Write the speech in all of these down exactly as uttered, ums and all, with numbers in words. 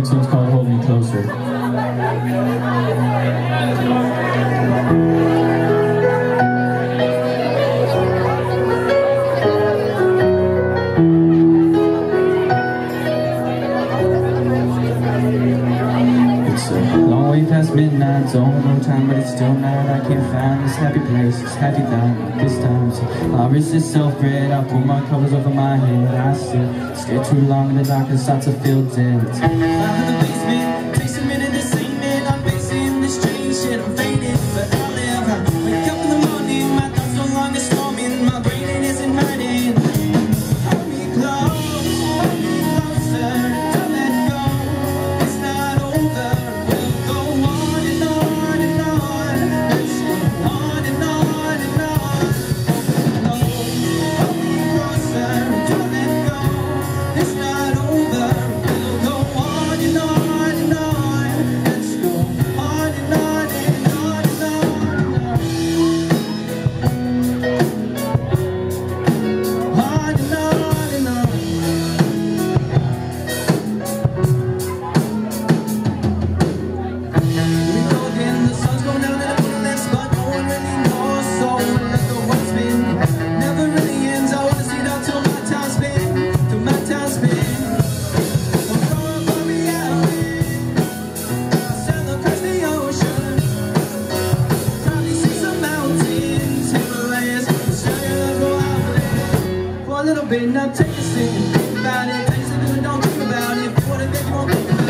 Next one's called Hold Me Closer. It's a long way past midnight, don't know time, but it's still night. I can't find this happy place, this happy time, this time. So I'll resist self-dread, I'll pull my covers over my head. I still stay too long in the dark and start to feel dead. It's in the basement, takes a minute to sing it. I'm facing this strange shit, I'm faded, but I'll live. I wake up in the morning, my thoughts no longer storming, my brain it isn't hiding. Hold me close, hold me closer, don't let go, it's not over. We'll go on and on and on, let's go on and on and on. Hold me closer, don't let go, it's not over. We'll go on and on and on, let's go on and on and on and on and on. On and on and on. We go again, the sun's going down and I'm on the left spot, no one really knows, so let the world spin. Never really ends, I wanna see it out till my time spin, till my time spin. Aurora borealis, I'll sail across the ocean, probably see some mountains, Himalayas, Australia, go out there for a little bit. Now take a second, think about it, take a second and don't think about it. If you want it, then you won't think about it.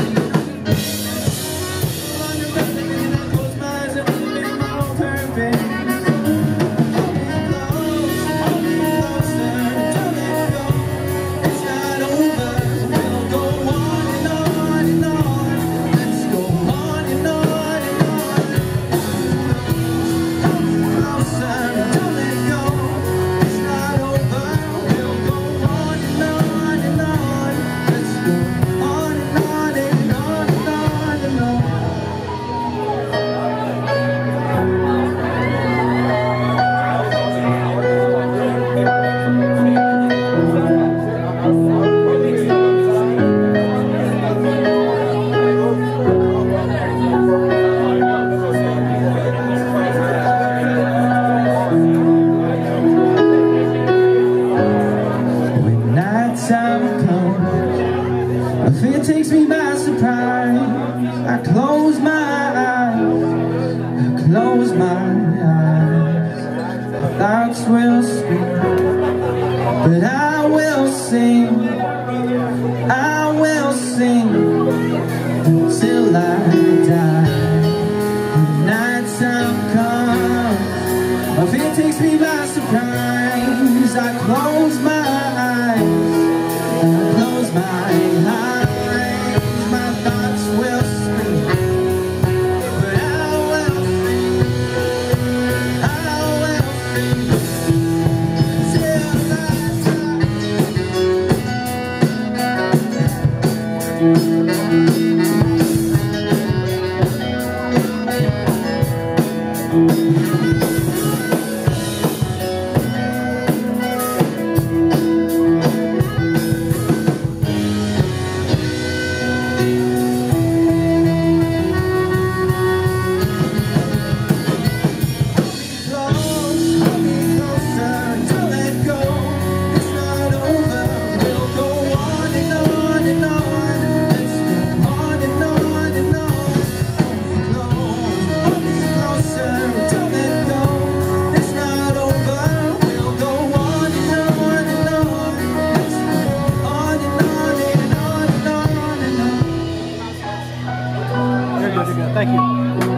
On your bed, and I close my eyes and I'm living my own perfect. Hold me close, hold me closer, don't let go, it's not over. We'll go on and on and on, let's go on and on and on. Hold me closer, don't let go, it's not over. We'll go on and on and on, let's go on and on and on and on and on. When nighttime comes, I think it takes me by surprise. I close my eyes, I close my eyes. My thoughts will speak, but I will sing, I will sing till I die. When nighttime comes, I think it takes me by surprise. I close my eyes, I close my eyes. My thoughts will speak, but I will sing, I will sing till I Thank you.